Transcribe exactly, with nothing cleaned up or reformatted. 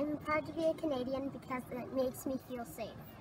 I'm proud to be a Canadian because it makes me feel safe.